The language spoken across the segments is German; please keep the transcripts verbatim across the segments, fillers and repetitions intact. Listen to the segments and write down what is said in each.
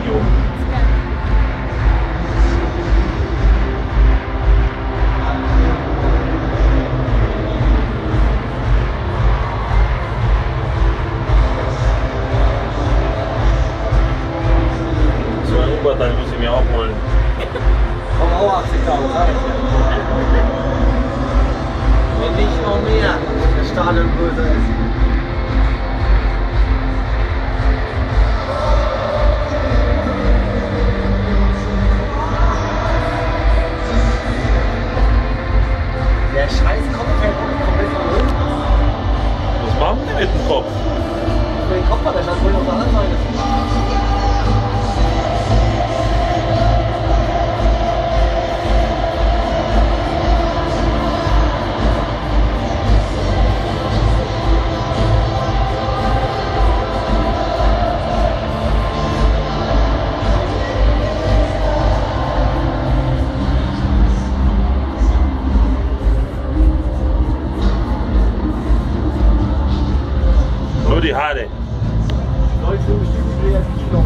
Video. So ein Oberteil muss ich mir auch holen. Komm auch achtzigtausend, sag ich dir. Wenn nicht noch mehr, wenn der Stadion größer ist. Der scheiß Kopf fällt komplett von unten. Was machen die mit dem Kopf? Den Kopf hat der stand wohl auf der anderen Seite. Nur die Haare. Leute sind bestimmt wieder Kilo.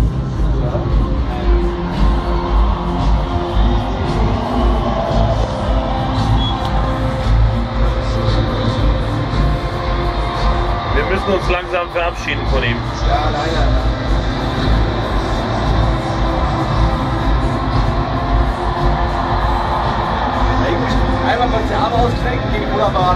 Wir müssen uns langsam verabschieden von ihm. Ja, leider. Einmal kurz die Arme ausstrecken gegen die Ruderbahn.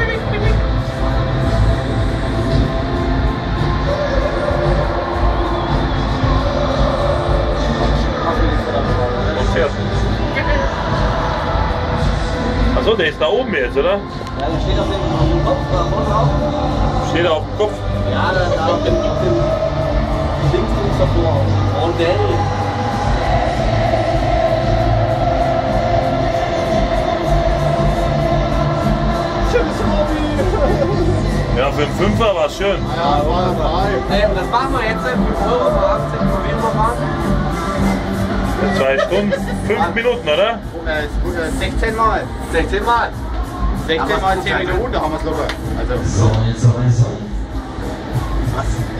Achso, der ist da oben jetzt, oder? Ja, der steht auf dem, auf dem Kopf, da vorne drauf. Steht er auf dem Kopf? Ja, da, da auf dem, auf dem links links davor. Rondell. Tschüss, Robby! Ja, für einen Fünfer war es schön. Ja, war dabei. Ey, und das machen wir jetzt, fünf Euro für achtzehn Kilometer fahren. Zwei Stunden, fünf Minuten, oder? sechzehn Mal. sechzehn Mal. sechzehn mal zehn Minuten, da haben wir es locker. Also. So, jetzt noch eins. Was?